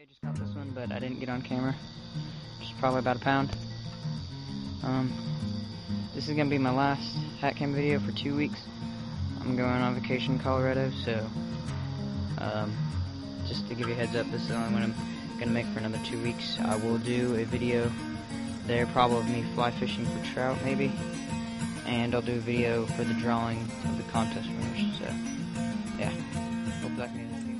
I just caught this one, but I didn't get on camera. It's probably about a pound. This is gonna be my last hat cam video for 2 weeks. I'm going on vacation in Colorado, so just to give you a heads up, this is the only one I'm gonna make for another 2 weeks. I will do a video there, probably of me fly fishing for trout, maybe, and I'll do a video for the drawing of the contest winners. So yeah, hope that can be in the future.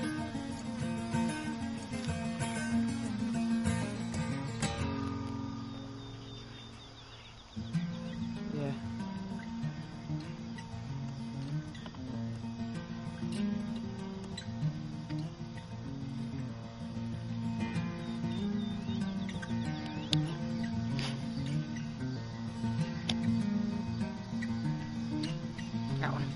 Yeah. That one.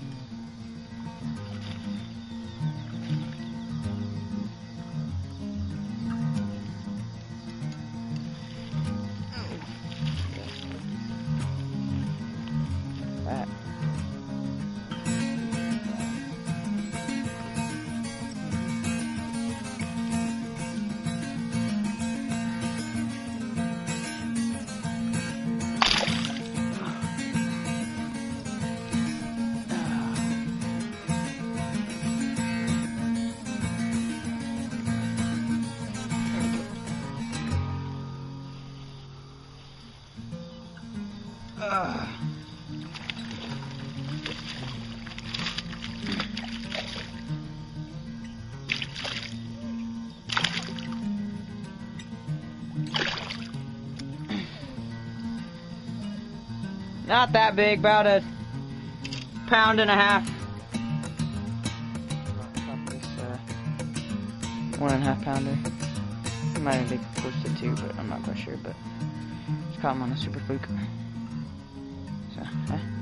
That. Not that big, about a pound and a half. This 1.5 pounder. It might even be close to 2, but I'm not quite sure. But just caught him on a Super Fluke. So,